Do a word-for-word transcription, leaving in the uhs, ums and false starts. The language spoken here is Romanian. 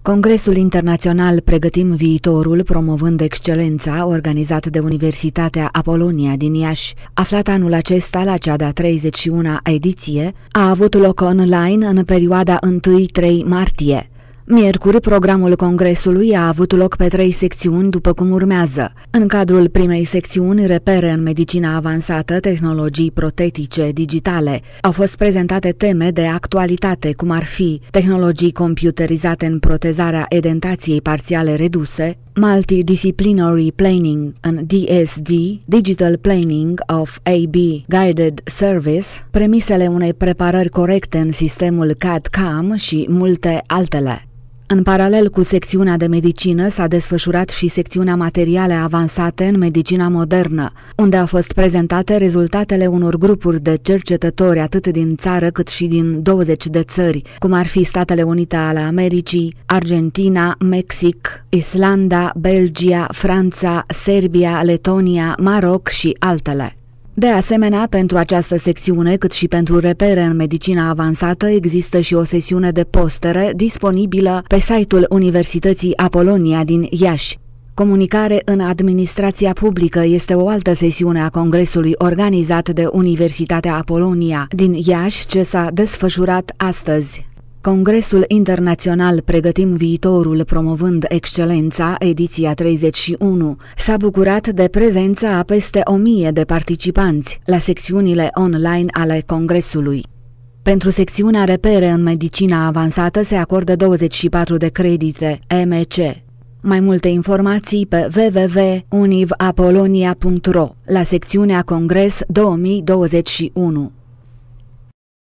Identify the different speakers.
Speaker 1: Congresul Internațional Pregătim Viitorul, promovând excelența, organizat de Universitatea Apolonia din Iași, aflat anul acesta la cea de-a treizeci și una ediție, a avut loc online în perioada întâi trei martie. Miercuri, programul congresului a avut loc pe trei secțiuni, după cum urmează. În cadrul primei secțiuni, repere în medicina avansată, tehnologii protetice digitale, au fost prezentate teme de actualitate, cum ar fi tehnologii computerizate în protezarea edentației parțiale reduse, Multidisciplinary Planning în D S D, Digital Planning of A B Guided Service, premisele unei preparări corecte în sistemul C A D C A M și multe altele. În paralel cu secțiunea de medicină s-a desfășurat și secțiunea materiale avansate în medicina modernă, unde au fost prezentate rezultatele unor grupuri de cercetători atât din țară cât și din douăzeci de țări, cum ar fi Statele Unite ale Americii, Argentina, Mexic, Islanda, Belgia, Franța, Serbia, Letonia, Maroc și altele. De asemenea, pentru această secțiune, cât și pentru repere în medicina avansată, există și o sesiune de postere disponibilă pe site-ul Universității Apolonia din Iași. Comunicare în administrația publică este o altă sesiune a congresului organizat de Universitatea Apolonia din Iași, ce s-a desfășurat astăzi. Congresul Internațional Pregătim Viitorul, promovând excelența, ediția treizeci și unu, s-a bucurat de prezența a peste o mie de participanți la secțiunile online ale congresului. Pentru secțiunea repere în medicina avansată se acordă douăzeci și patru de credite M C. Mai multe informații pe w w w punct univ apolonia punct ro la secțiunea Congres două mii douăzeci și unu.